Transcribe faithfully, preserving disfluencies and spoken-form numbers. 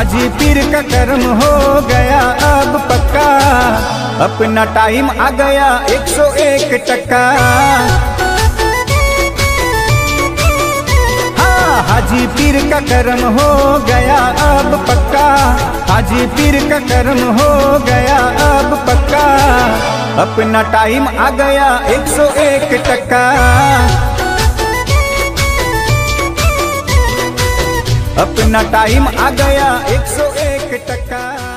हाजी पीर का कर्म हो गया अब पक्का, अपना टाइम आ गया एक सौ एक टक्का। हाँ, हाजी पीर का कर्म हो गया अब पक्का, हाजी पीर का कर्म हो गया अब पक्का, अपना टाइम आ गया एक सौ एक टक्का। अपना टाइम आ गया एक सौ एक टक्का।